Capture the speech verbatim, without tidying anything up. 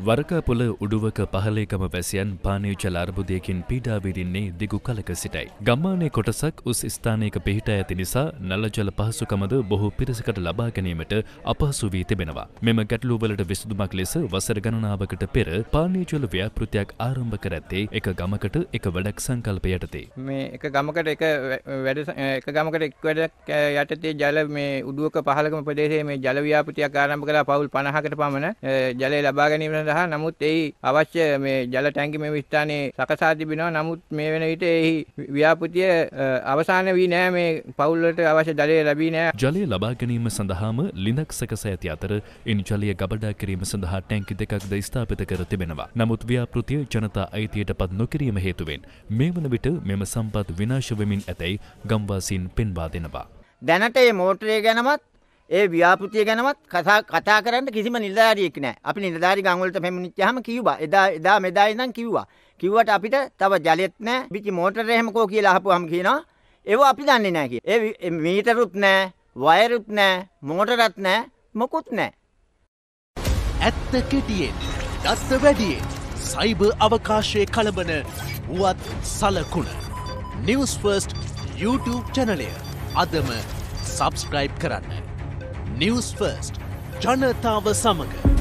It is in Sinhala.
වරකාපොළ උඩුවක පහලේකම වැසියන් පානීය ජල අර්බුදයකින් පීඩා විඳින්නේ දිගු කලක සිටයි. ගම්මානයේ කොටසක් උස් ස්ථානයක පිහිටා ඇති නිසා නල ජල පහසුකමද බොහෝ පිරිසකට ලබා ගැනීමට අපහසු වී තිබෙනවා. මෙම ගැටලුවලට විසඳුමක් ලෙස වසර ගණනාවකට පෙර පානීය ජල ව්‍යාපෘතියක් ආරම්භ කර ඇත්තේ එක ගමකට එක වැඩක් සංකල්ප යටතේ. මේ එක ගමකට එක වැඩ එක ගමකට එක් වැඩක් යටතේ ජල මේ උඩුවක පහලකම ප්‍රදේශයේ මේ ජල ව්‍යාපෘතියක් ආරම්භ කළා පවුල් පනහකට පමණ ජලය ලබා ගැනීම සඳහා. නමුත් එහි අවශ්‍ය මේ ජල ටැංකි මේ ස්ථානයේ සකසා තිබෙනවා. නමුත් මේ වෙන විට එහි ව්‍යාපෘතිය අවසාන වී නැහැ. මේ පවුල් වලට අවශ්‍ය ජලය ලැබී නැහැ. ජලය ලබා ගැනීම සඳහාම ලිඳක් සකසා ඇති අතර ඉන් ජලය ගබඩා කිරීම සඳහා ටැංකි දෙකක්ද ස්ථාපිත කර තිබෙනවා. නමුත් ව්‍යාපෘතිය ජනතා අයිතියට පත් නොකිරීම හේතුවෙන් මේ වන විට මෙම සම්පත් විනාශ වෙමින් ඇතැයි ගම්වාසීන් පෙන්වා දෙනවා. දැනට මේ මෝටරය ගැනවත් ඒ ව්‍යාපෘතිය ගැනවත් කතා කතා කරන්න කිසිම නිලධාරියෙක් නැහැ. අපි නිලධාරි ගම් වලට පැමිණිච්චාම කිව්වා. එදා එදා මෙදා ඉඳන් කිව්වා. කිව්වට අපිට තව ජලෙත් නැහැ. පිටි මෝටරේ එහෙම කෝ කියලා අහපුවාම කියනවා ඒව අපි දන්නේ නැහැ කියලා. ඒ මීටරුත් නැහැ, වයරුත් නැහැ, මෝටරත් නැහැ, මොකුත් නැහැ. ඇත්ත කෙටියෙන්, දත්ත වැඩියෙන්, සයිබර් අවකාශයේ කලබන වුවත් සලකුණ. නිවුස් ෆර්ස්ට් YouTube channel එක අදම subscribe කරන්න. නිවුස් ෆර්ස්ට් ජනතාව සමග